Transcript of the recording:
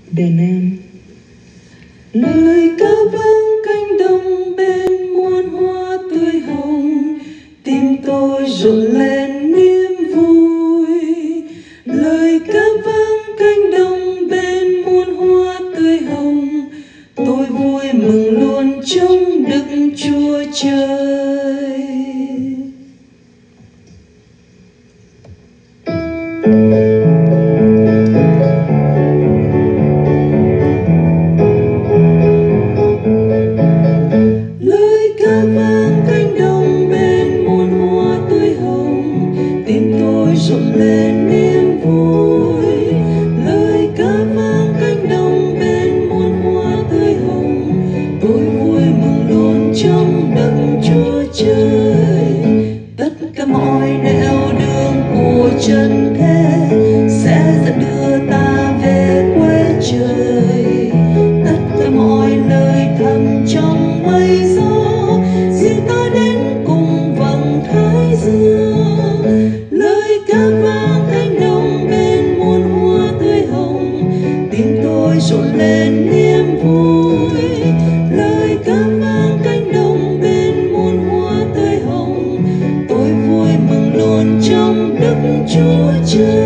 Đền em. Lời ca vang cánh đồng bên muôn hoa tươi hồng, tim tôi rộn lên niềm vui. Lời ca vang cánh đồng bên muôn hoa tươi hồng, tôi vui mừng luôn trong Đức Chúa Trời. Lời ca vang cánh đồng bên muôn hoa tươi hồng, tim tôi rộn lên niềm vui. Lời ca vang cánh đồng bên muôn hoa tươi hồng, tôi vui mừng luôn trong Đức Chúa Trời. Tất cả mọi nẻo đường của trần thế sẽ dẫn đưa ta về quê trời. Tất cả mọi lời thầm trong mây gió dìu ta đến cùng vầng thái dương. Lời ca vang cánh đồng bên muôn hoa tươi hồng, tim tôi rộn lên niềm vui. Lời ca vang cánh đồng bên muôn hoa tươi hồng, tôi vui mừng luôn trong Đức Chúa Trời.